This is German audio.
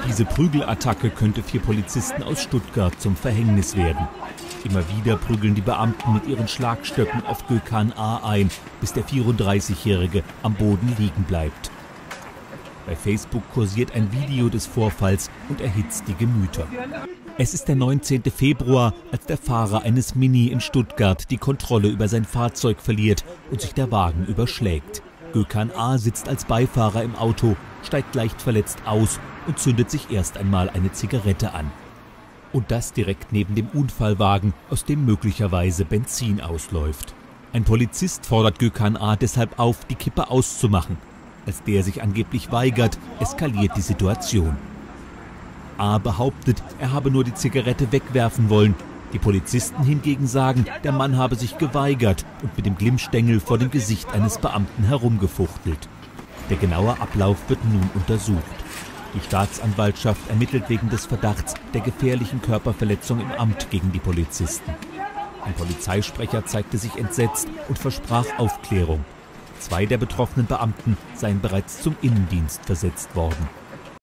Diese Prügelattacke könnte 4 Polizisten aus Stuttgart zum Verhängnis werden. Immer wieder prügeln die Beamten mit ihren Schlagstöcken auf Gökhan A. ein, bis der 34-Jährige am Boden liegen bleibt. Bei Facebook kursiert ein Video des Vorfalls und erhitzt die Gemüter. Es ist der 19. Februar, als der Fahrer eines Mini in Stuttgart die Kontrolle über sein Fahrzeug verliert und sich der Wagen überschlägt. Gökhan A. sitzt als Beifahrer im Auto, steigt leicht verletzt aus und zündet sich erst einmal eine Zigarette an. Und das direkt neben dem Unfallwagen, aus dem möglicherweise Benzin ausläuft. Ein Polizist fordert Gökhan A. deshalb auf, die Kippe auszumachen. Als der sich angeblich weigert, eskaliert die Situation. A. behauptet, er habe nur die Zigarette wegwerfen wollen. Die Polizisten hingegen sagen, der Mann habe sich geweigert und mit dem Glimmstängel vor dem Gesicht eines Beamten herumgefuchtelt. Der genaue Ablauf wird nun untersucht. Die Staatsanwaltschaft ermittelt wegen des Verdachts der gefährlichen Körperverletzung im Amt gegen die Polizisten. Ein Polizeisprecher zeigte sich entsetzt und versprach Aufklärung. 2 der betroffenen Beamten seien bereits zum Innendienst versetzt worden.